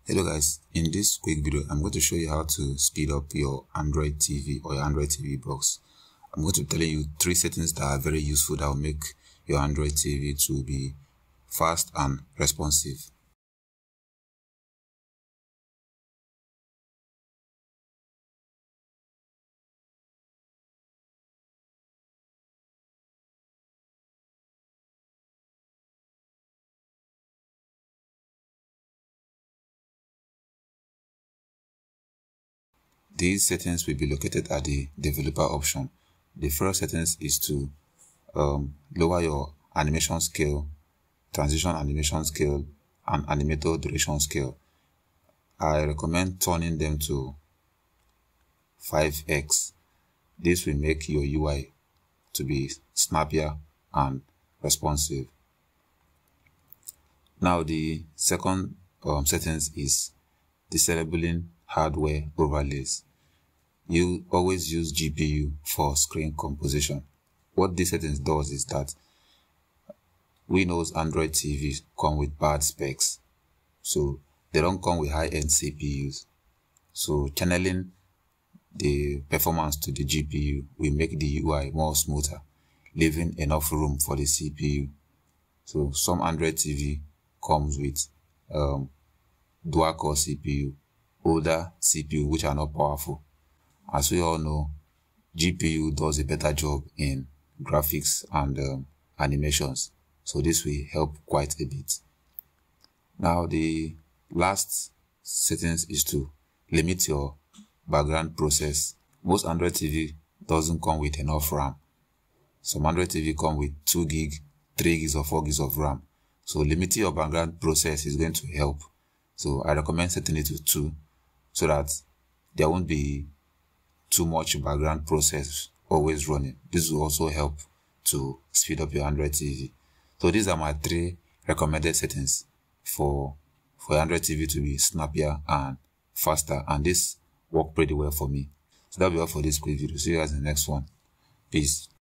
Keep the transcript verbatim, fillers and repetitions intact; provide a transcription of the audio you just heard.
Hello guys, in this quick video I'm going to show you how to speed up your Android T V or your Android T V box. I'm going to be telling you three settings that are very useful that will make your Android T V to be fast and responsive. These settings will be located at the developer option. The first settings is to um, lower your animation scale, transition animation scale, and animator duration scale. I recommend turning them to five X. This will make your U I to be snappier and responsive. Now the second um, settings is disabling hardware overlays. You always use G P U for screen composition. What this settings does is that we know Android T Vs come with bad specs, so they don't come with high-end C P Us. So channeling the performance to the G P U will make the U I more smoother, leaving enough room for the C P U. So some Android T V comes with um, dual-core C P U, older C P U which are not powerful. As we all know, G P U does a better job in graphics and um, animations, so this will help quite a bit. Now the last settings is to limit your background process. Most Android T V doesn't come with enough RAM. Some Android T V come with two gig, three gigs or four gigs of RAM. So limiting your background process is going to help. So I recommend setting it to two so that there won't be too much background process always running. This will also help to speed up your Android T V. So these are my three recommended settings for for Android T V to be snappier and faster, and this worked pretty well for me. So that'll be all for this quick video. See you guys in the next one. Peace.